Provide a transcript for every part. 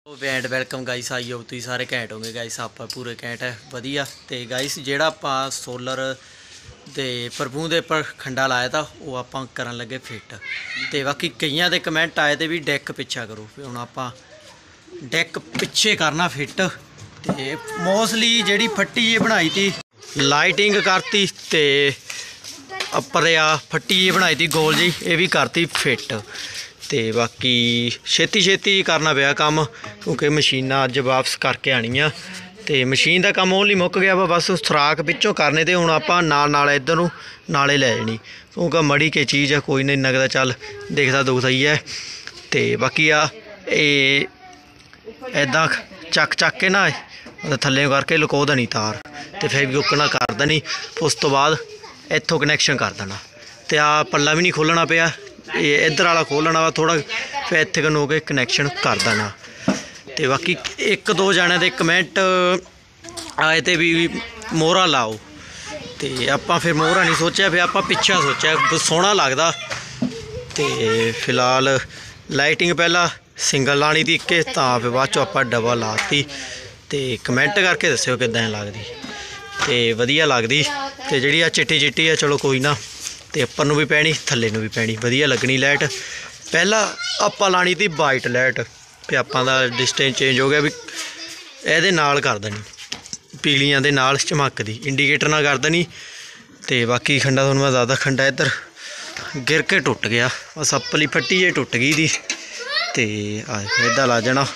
And welcome guys. आई हो तुम सारे घैंट होंगे गाइस। आप पूरे घैंट है वधिया। तो गाइस ਜਿਹੜਾ ਆਪਾਂ सोलर ਦੇ ਪ੍ਰਭੂ ਦੇ पर ਖੰਡਾ ਲਾਇਆ ਤਾਂ ਉਹ ਆਪਾਂ ਕਰਨ ਲੱਗੇ ਫਿੱਟ। ਤੇ ਬਾਕੀ ਕਈਆਂ ਦੇ ਕਮੈਂਟ ਆਏ ਤੇ ਵੀ ਡੈਕ ਪਿੱਛਾ ਕਰੋ। ਫਿਰ ਹੁਣ ਆਪਾਂ ਡੈਕ ਪਿੱਛੇ ਕਰਨਾ ਫਿੱਟ। ਤੇ ਮੋਸਟਲੀ ਜਿਹੜੀ ਫੱਟੀ ਇਹ ਬਣਾਈ ਤੀ ਲਾਈਟਿੰਗ ਕਰਤੀ ਤੇ ਉੱਪਰ ਆ ਫੱਟੀ ਇਹ ਬਣਾਈ ਤੀ ਗੋਲ ਜੀ ਇਹ ਵੀ ਕਰਤੀ ਫਿੱਟ। तो बाकी छेती छेती करना पिया काम क्योंकि मशीनां अज वापस करके आनियां। तो मशीन का काम ओनली मुक गया वा बस सुराख पिछों करने तो हुण आपां नाल इधर नूं नाले लै जानी क्योंकि मड़ी के चीज़ है कोई नहीं लगता चल देखता दुखता ही है। तो बाकी इदां चक के ना थल्ले करके लुको देनी तार तो फिर भी उकना कर देनी। उस तो बाद इत्थों कनैक्शन कर देना। तो आ पल्ला भी नहीं खोलना पिया इधर वाला खोलना वा थोड़ा फिर इत्थे कन हो के कनैक्शन कर देना। तो बाकी एक दो जने के कमेंट आए तो भी मोहरा लाओ तो आपां फिर मोहरा नहीं सोचा फिर आपां पिछा सोचा सोहना लगदा। तो फिलहाल लाइटिंग पहला सिंगल लानी थी इक्के तां फिर बाद चों आपां डबल लाती। तो कमेंट करके दस्सिओ किदां लगदी तो वधिया लगदी। तो जिहड़ी आ चिट्टी चिट्टी है चलो कोई ना तो उपर नूं भी पैनी थल्ले नूं भी पैनी वधिया लगनी लाइट। पहला आपां लानी थी वाइट लाइट फिर आपां दा डिस्टेंस चेंज हो गया भी इहदे नाल कर देनी पीलियां दे नाल चमकदी इंडीकेटर नाल कर देनी। तो बाकी खंडा तुहानूं मैं ज़्यादा खंडा इधर गिर के टुट गया बस अपली फट्टी जे टुट गई थी। तो इदा ला जाना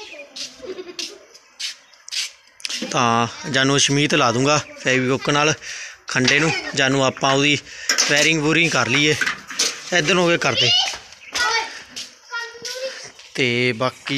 तो जानू शमीत ला दूँगा फेविक्विक नाल खंडे नूं जानू आपां उहदी वायरिंग वूरिंग कर लीए इधर हो गए करते। तो बाकी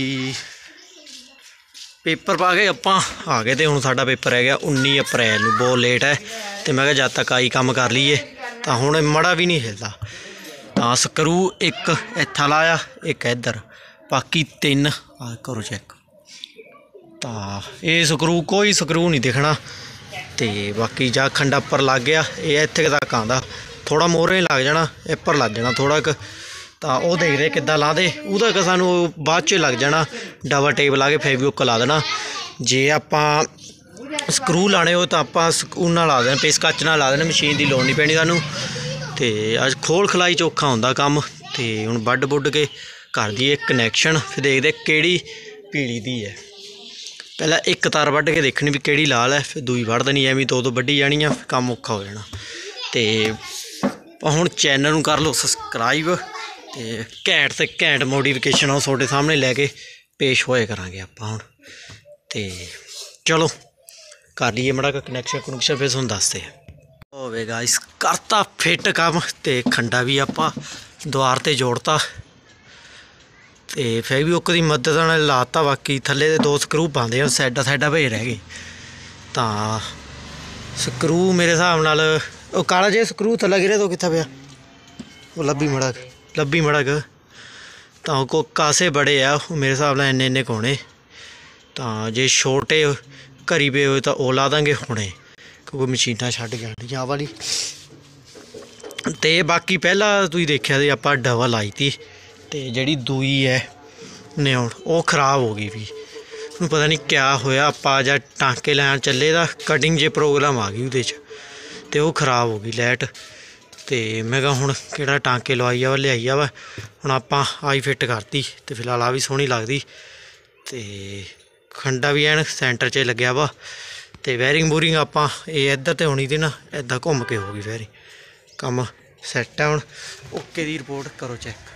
पेपर पा के आपां आ गए तो हुण साडा पेपर है गया 19 अप्रैल नूं बहुत लेट है। तो मैं कहा जद तक आई काम कर लीए तो हुण मड़ा भी नहीं हिलदा। तो स्क्रू एक इत्था लाया एक इधर बाकी 3 करो चैक। तो ये स्क्रू कोई स्क्रू नहीं दिखना। तो बाकी जा खंडा उपर लग गया ये इत्थे तक आंदा थोड़ा मोहरे लग जाना उपर लग जाना थोड़ा क। तो वह देखते किद्दां लाते उहदा क सानू बाद च लग जाना डबल टेप ला के फेविक्विक ला देना। जे आपां स्क्रू लाने हो तो आपां उन्ना ला देना पेचकच नाल ला देना मशीन की लोड़ नहीं पैनी सानू। तो अज खोल खलाई चौखा होंदा काम। तो हुण वड्ड वुड्ड के कर दईए कनैक्शन फिर देखते किहड़ी पीली दी है। पहला एक तार वड्ड के देखनी भी किहड़ी लाल है फिर दूई वढ़ देनी एवं दो वड्डी जानियां काम औखा हो जाना। तो हुण चैनल नूं कर लो सबसक्राइब तो घैंट से घैंट मोडिफिकेशन आ तुहाडे सामने लैके पेश होए करांगे आपां हुण। तो चलो कर लीए मड़ा कनैक्शन कुनैक्शन फिर तुहानूं दसदे होवे गाइस करता फिट काम। तो खंडा भी आपां द्वार ते जोड़ता तो फेविक्विक की मदद नाल लाता। बाकी थल्ले दे 2 स्क्रू पांदे आ साइडा साइडा पे रह गए। तो स्क्रू मेरे हिसाब नाल वो काला जे स्क्रू थल्ले गिरे तो कित्थे पिया वो लब्भी मड़क। तो को कासे बड़े आ मेरे हिसाब नाल इन्ने कोने। तो जे छोटे घरी पे हो तो वो ला देंगे हुणे क्योंकि मशीनां छड्ड गया वाली। तो बाकी पहला तुसीं देखिया सी आपां डबल लाई थी तो जिहड़ी दूई है न्योन वो खराब हो गई भी पता नहीं क्या होया। आपां जा टांके लैन चले दा कटिंग जे प्रॉब्लम आ गई उहदे च तो वो खराब हो गई लाइट। तो मैं कहा हुण किहड़ा टांके लवाई आ लियाई आ हुण आपां आई फिट करती। तो फिलहाल आ भी सोहनी लगदी। तो खंडा भी एन सेंटर च लग्या वा। तो वायरिंग वूरिंग आपां ये इधर तो होनी थी ना इदां घुम के हो गई वायरिंग काम सैट है हुण ओके दी रिपोर्ट करो चैक।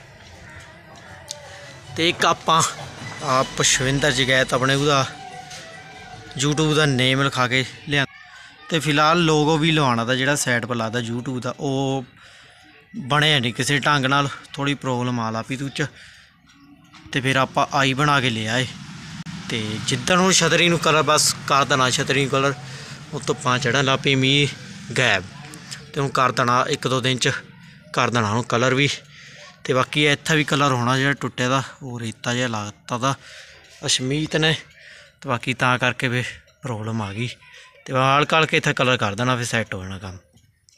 तो एक आपां पुष्पिंदर जी गए तो अपने उहदा यूट्यूब का नेम लिखा के लिया। तो फिलहाल लोगो भी लवाना था जिहड़ा साइड पर लगदा यूट्यूब का वो बने नहीं किसी ढंग नाल थोड़ी प्रॉब्लम आ ला पी तू च। तो फिर आपां आई बना के ले आए। तो जिद्दन हुण छतरी नूं कलर बस कर देना छतरी कलर वो धुप्पां चढ़न लग पई मींह गैब। तो हुण कर देना 1-2 दिन च कर देना हुण कलर भी। तो बाकी इत्थे भी कलर होना जो टुटे दा वो रेता जिहा लागता दा अशमीत ने। तो बाकी तां करके फिर प्रॉब्लम आ गई। तो हाल काल के इत्थे कलर कर देना फिर सैट हो जाना काम।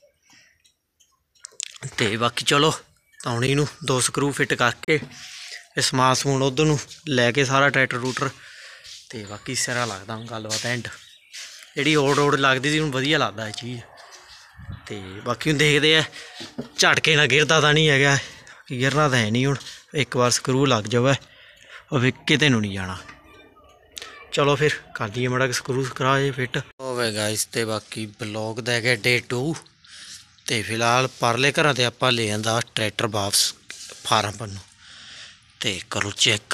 तो बाकी चलो हुण इहनूं 2 स्क्रू फिट करके फिर समान समून उधर नूं लैके सारा ट्रैक्टर ट्रूटर तो बाकी सिरा लगता हूँ गलबात एंड जी ओड़ लगती थी हूँ वधिया लगता है चीज़। तो बाकी हूँ देखते हैं झटके ना गिरता तो नहीं है, गिरना तो है नहीं हूँ, एक बार स्क्रू लग जाए और फिर किते नूं नहीं जाना। चलो फिर कर दिए माड़ा स्क्रू करा जे फिट होवे गाइस। ते बाकी ब्लॉग दा है डे 2 ते फिलहाल परले घरां ते आपां ले आंदा ट्रैक्टर वापस फार्म पन्नों ते करो चेक।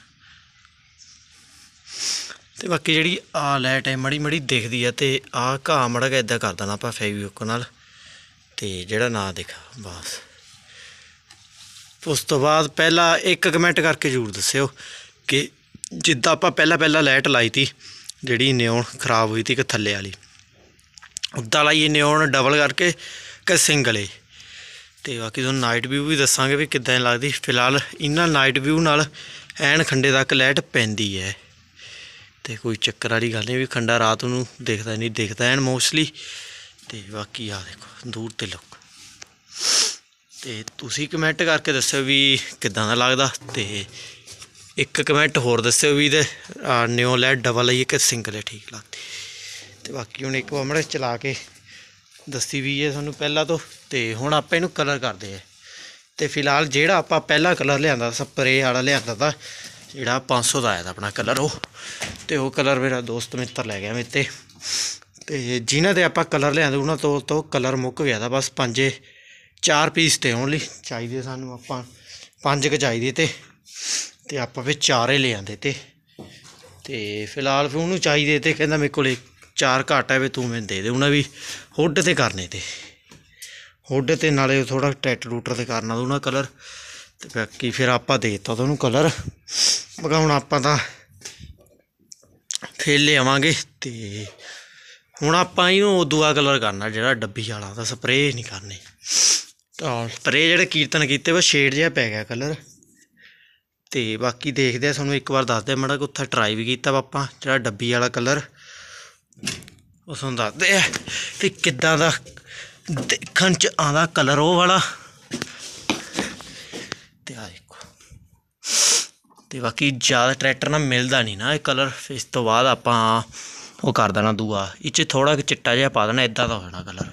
ते बाकी जी आ लाइट है मड़ी मड़ी दिखती है तो आ घाह मड़ा गया इदा कर देना आप फेविक्विक नाल ते जेड़ा ना दिखा बस। उस तो बाद पहला एक कमेंट करके जरूर दस्सिओ कि जिद्दां आपां पहला लाइट लाई थी जी न्योन खराब हुई थी कि थल्ले वाली उद्दां लाइए न्योन डबल करके कि सिंगल है। तो बाकी तुहानूं नाइट व्यू भी दसांगे भी किद्दां लगदी। फिलहाल इन्हां नाइट व्यू नाल ऐन खंडे तक लाइट पैंदी है तो कोई चक्कर वाली गल नहीं भी खंडा रात नूं दिखदा नहीं, दिखदा ऐन मोस्टली। तो बाकी आ देखो दूर ते लुक ते तुसीं कमेंट करके दस्सिओ भी किद्दां दा लगदा। ते एक कमेंट होर दस्सिओ भी ते न्यो लाइट डबल आई कि सिंगल है ठीक लगदी। तो बाकी हुण एक बार मड़े चला के दस्सी भी है तुहानूं पहला तो हुण आपां इहनूं कलर करदे है। तो फिलहाल जिहड़ा आपां पहला कलर लिआंदा स्प्रे वाला लिआंदा ता जिहड़ा 500 दा आया था अपना कलर वो कलर मेरा दोस्त मित्र लै गया मेरे ते जिन्हां दे आपां कलर लिआंदे उन्हां तो कलर मुक्क गया था। बस 4 पीस थे ओनली चाहिए सानूं, आपां 5 क चाहिए ते आपां फिर 4 ही ले आंदे ते फिलहाल फिर उन्होंने चाहिए तो कहना मेरे को 4 घट है भी तू मैंने दे उन्हें भी हुड ते करने ते हुड ते नाले थोड़ा ट्रैक्टर ट्रूटर ते करना उन्हें कलर। तो बाकी फिर आपां देता तो कलर मगर हुण आपां तां फिर ले आवांगे। तो हुण आपां इहनूं दूआ कलर करना जिहड़ा डब्बी वाला तां स्प्रे नहीं करनी। तो स्प्रे जिहड़े कीर्तन कीते बस शेड जिहा पै गया कलर। तो बाकी देखते हैं तुहानूं एक बार दसदे माड़ा कि उत्थे ट्राई भी कीता आपां जिहड़ा डब्बी वाला कलर उस दसदे है कि किद्दां दा दिक्खण च आंदा कलर वो वाला। ते आ देखो तो बाकी ज़्यादा ट्रैक्टर ना मिलता नहीं ना कलर। इस तो बाद आपां वो कर देना दूआ इच थोड़ा चिट्टा जिहा पा देना इदा दा हो जाना कलर।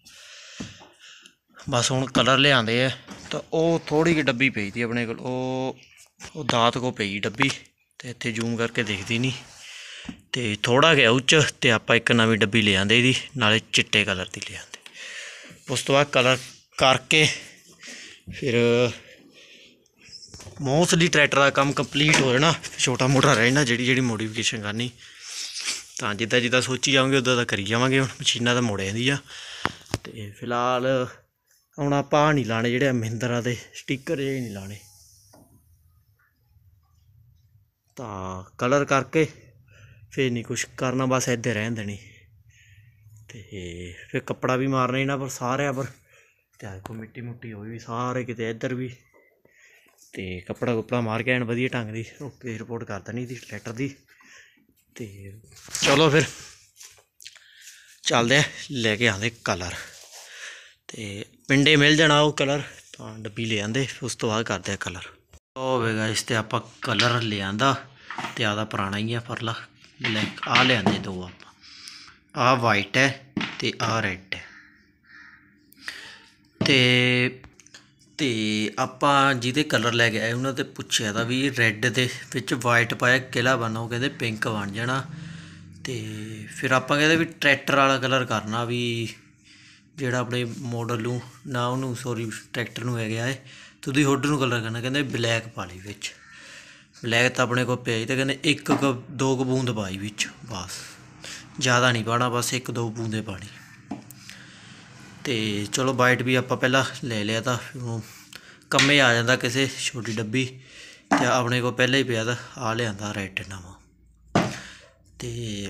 बस हुण कलर लिआंदे है तो वो थोड़ी जी डब्बी पई थी अपने को दात को पई डब्बी तो इत्थे जूम करके दिखती नहीं। तो थोड़ा गया उच्च तो आपां एक नवीं डब्बी ले आंदे इहदी नाले चिट्टे कलर की ले आंदे। उस तो बाद कलर करके फिर मोस्टली ट्रैक्टर का काम कंप्लीट हो जाना, छोटा मोटा रह जाना जी मोडिफिकेशन करनी तो जिद्दां जिद्दां सोची जाओगे उद्दां दा करी जावांगे। हुण मशीनां तां मुड़ जांदियां ते फिलहाल हुण आपां नहीं लाने जिहड़े महिंद्रा दे स्टिकर जे नहीं लाने। तो कलर करके फिर नहीं कुछ करना बस इधर रहन देनी। तो फिर कपड़ा भी मारना इन्हां पर सारे पर देखो मिट्टी मुट्टी हो गई सारे किते इधर भी। तो कपड़ा कुपड़ा मार के एन वधिया ढंग की ओके रिपोर्ट कर देनी थी ट्रैक्टर की। तो चलो फिर चलते लेके आते कलर तो पिंडे मिल जाना वो कलर तो डब्बी ले आंदे उस तो बाद करते कलर होगा। इस ते आपां कलर ले आंदा ते आदा पुराना ही है परला आ ले आंदे दो आपां आ वाइट है ते आ रैड है। ते आपां जिहदे कलर लैके आए उन्होंने तो पुछया था भी रैड दे विच वाइट पाया किला बनना, वो कहते पिंक बन जाना। तो फिर आपां कहते भी ट्रैक्टर वाला कलर करना भी जिहड़ा अपने मॉडल नूं ना उन्होंने सॉरी ट्रैक्टर नूं है गया है तो उहदी हुड नूं कलर करना। कहते ब्लैक पा ली विच ब्लैक तो अपने को पिया तो कहते 1-2 बूंद पाई विच बस ज़्यादा नहीं पाना बस 1-2 बूंदे पानी। तो चलो वाइट भी आप पहला ले लिया था कम्मे आ जाता किसी छोटी डब्बी तो अपने को पहले ही पिया था आ लिया रैड नवा। तो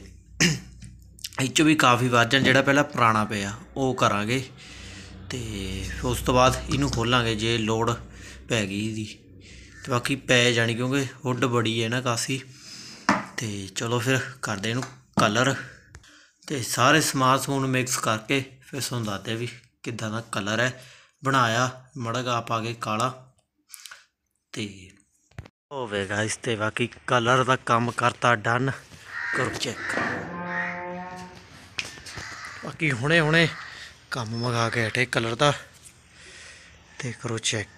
इच भी काफ़ी वर्जन जो पहला पुराना पिया वो करांगे तो उस तो बाद इनू खोलांगे जे लोड़ पै गई दी तो बाकी पै जानी क्योंकि हुड बड़ी है ना काफ़ी। तो चलो फिर करते इनू कलर तो सारे समान समून मिक्स करके फिर तुहानूं दसदे भी किद्दां दा कलर है बनाया मड़ा गा पा के काला। तो ਹੋਵੇਗਾ ਇਸ ਤੇ ਬਾਕੀ ਕਲਰ ਦਾ ਕੰਮ ਕਰਤਾ ਡਨ। ਕਰੋ ਚੈੱਕ। ਬਾਕੀ ਹੁਣੇ ਕੰਮ ਮੰਗਾ ਕੇ ਹਟੇ ਕਲਰ ਦਾ ਤੇ ਕਰੋ ਚੈੱਕ।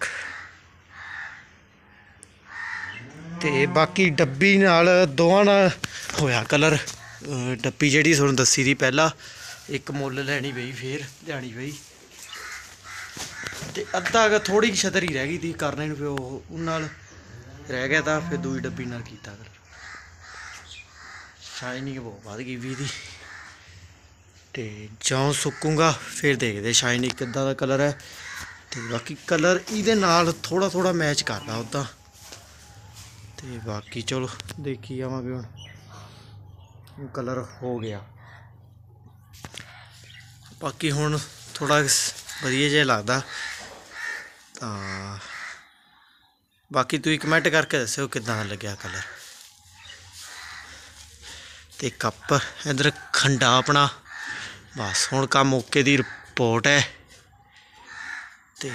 ਤੇ ਬਾਕੀ ਡੱਬੀ ਨਾਲ ਦੋਵਾਂ ਨਾਲ ਹੋਇਆ ਕਲਰ। ਡੱਬੀ ਜਿਹੜੀ ਤੁਹਾਨੂੰ ਦੱਸੀ ਦੀ ਪਹਿਲਾਂ ਇੱਕ ਮੁੱਲ ਲੈਣੀ ਪਈ, ਫੇਰ ਲਿਆਣੀ ਪਈ ਤੇ ਅੱਧਾ ਕੁ ਥੋੜੀ ਜਿਹੀ ਛਤਰੀ ਰਹਿ ਗਈ ਤੀ ਕਰਨੇ ਨੂੰ, ਫਿਰ ਉਹ ਨਾਲ ਰਹਿ ਗਿਆ ਤਾਂ ਫਿਰ ਦੂਜੀ ਡੱਬੀ ਨਾਲ ਕੀਤਾ ਕਲਰ। ਸ਼ਾਈਨਿੰਗ ਬਹੁਤ ਵੱਧ ਗਈ ਵੀ ਇਹਦੀ ਤੇ ਜਦੋਂ ਸੁੱਕੂਗਾ ਫਿਰ ਦੇਖਦੇ ਸ਼ਾਈਨਿੰਗ ਕਿੱਦਾਂ ਦਾ ਕਲਰ ਹੈ। ਤੇ ਬਾਕੀ ਕਲਰ ਇਹਦੇ ਨਾਲ ਥੋੜਾ ਮੈਚ ਕਰਦਾ ਉੱਦਾਂ। ਤੇ ਬਾਕੀ ਚਲੋ ਦੇਖੀ ਜਾਵਾਂਗੇ ਹੁਣ ਕਲਰ ਹੋ ਗਿਆ। ਬਾਕੀ ਹੁਣ ਥੋੜਾ ਵਧੀਆ ਜਿਹਾ ਲੱਗਦਾ ਤਾਂ ਬਾਕੀ ਤੁਸੀਂ ਕਮੈਂਟ ਕਰਕੇ ਦੱਸਿਓ ਕਿੱਦਾਂ ਲੱਗਿਆ ਕਲਰ। ਤੇ ਕੱਪ ਇੱਧਰ ਖੰਡਾ ਆਪਣਾ ਬਸ ਹੁਣ ਕੰਮ ਓਕੇ ਦੀ ਰਿਪੋਰਟ ਹੈ। ਤੇ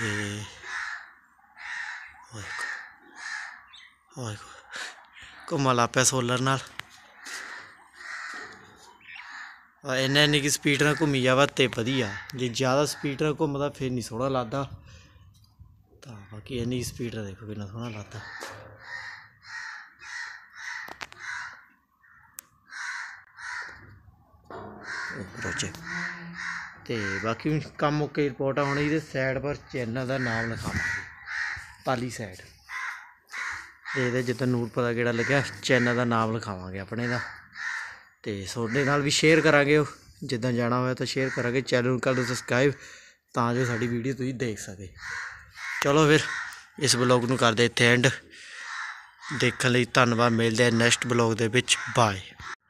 ਘੁੰਮਣ ਲੱਗ ਪਿਆ ਸੋਲਰ ਨਾਲ। ਇੰਨੀ ਕਿ ਸਪੀਡ ਨਾਲ ਘੁੰਮੀ ਜਾਵਾ ਤੇ ਵਧੀਆ, ਜੇ ਜ਼ਿਆਦਾ ਸਪੀਡ ਨਾਲ ਘੁੰਮਦਾ ਫਿਰ ਨਹੀਂ ਸੋਹਣਾ ਲੱਗਦਾ। ਤਾਂ ਬਾਕੀ ਇੰਨੀ ਸਪੀਡ ਨਾਲ ਦੇਖੋ ਕਿੰਨਾ ਸੋਹਣਾ ਲੱਗਦਾ। ਤੇ ਬਾਕੀ ਕੰਮ ਓਕੇ ਰਿਪੋਰਟ ਆ। ਹੁਣ ਇਹਦੇ ਸਾਈਡ ਪਰ ਚੈਨਲ ਦਾ ਨਾਮ ਲਿਖਾਵਾਂਗੇ ਪਾਲੀ ਸਾਈਡ। ਇਹਦੇ ਜਿੱਦਾਂ ਨੂਰਪੁਰ ਦਾ ਗੇੜਾ ਲੱਗਿਆ ਚੈਨਲ ਦਾ ਨਾਮ ਲਿਖਾਵਾਂਗੇ ਆਪਣੇ ਦਾ। ਤੇ ਤੁਹਾਡੇ ਨਾਲ ਵੀ ਸ਼ੇਅਰ ਕਰਾਂਗੇ, ਉਹ ਜਿੱਦਾਂ ਜਾਣਾ ਹੋਇਆ ਤਾਂ ਸ਼ੇਅਰ ਕਰਾਂਗੇ। ਚੈਨਲ ਨੂੰ ਕਰ ਦਿਓ ਸਬਸਕ੍ਰਾਈਬ ਤਾਂ ਜੋ ਸਾਡੀ ਵੀਡੀਓ ਤੁਸੀਂ ਦੇਖ ਸਕੇ। ਚਲੋ ਫਿਰ ਇਸ ਬਲੌਗ ਨੂੰ ਕਰਦੇ ਇੱਥੇ ਐਂਡ। ਦੇਖਣ ਲਈ ਧੰਨਵਾਦ। ਮਿਲਦੇ ਆ ਨੈਕਸਟ ਬਲੌਗ ਦੇ ਵਿੱਚ। ਬਾਏ।